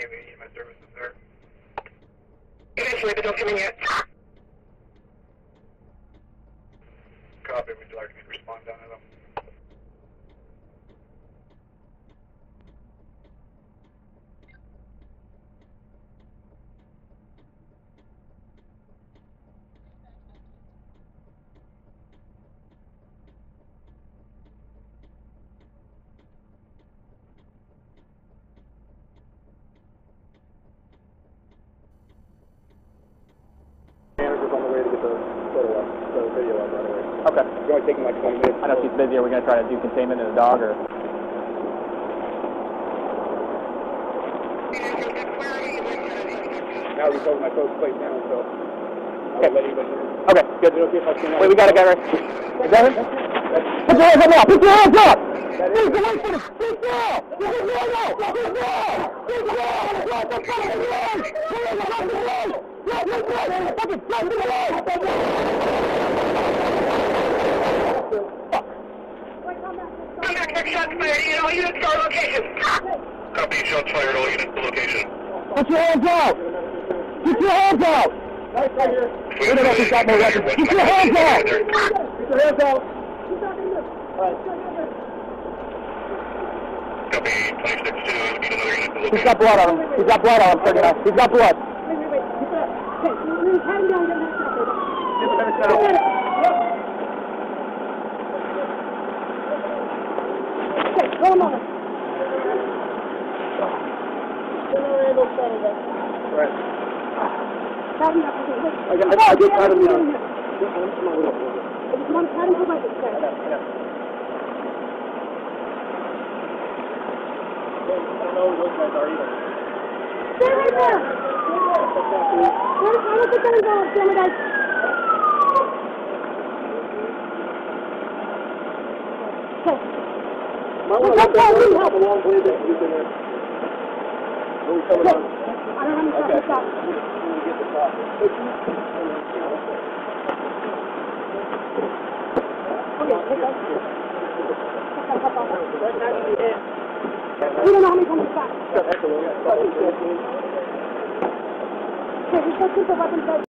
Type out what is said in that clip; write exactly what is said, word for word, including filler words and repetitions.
any of the E M S services there? Eventually, but don't come in yet. Copy. Would you like me to respond down to them? Manager's on the way to get the photo up, the video up right away. Okay. It's only taking like twenty minutes. I know she's busy. Are we going to try to do containment in the dog, or? Now we told my post plate down, so I'll Okay. let anybody know. Okay, good. Is it okay if I stand out? Wait, we got to get her. Is that it? Put your hands up now! Put your hands up! Please, the way for the... Please, no! Please, no! Please, no! Please, no! Please, no! Please, no! Please, no! Yes, yes, yes! Fucking jump to the line! Come back, check shots fired. You know, units to our location. Copy. Shots fired. All units to location. Put your hands out! Put your hands out! We don't know if he's got more weapons. Put your hands out! Put your hands out! Copy. twenty-six two. We need another unit to He's location. got blood on him. He's got blood on him, Sergeant. He's got blood. Wait, wait, wait. Okay, have him down, get him set up. Okay, hold him on. Right. Have him up, okay, wait. I got- I- I just had him down. I just want to have him go by this way. I don't know who those guys are either. Stay right there. I don't think they're involved, damn it, guys. Okay. Might want to let that go. Have a long blade that you can, uh, really cover Okay. on. I don't have any Okay. shot. When we get the top. Okay, take that. We don't know how many times it's back. Okay, we've got super weapons.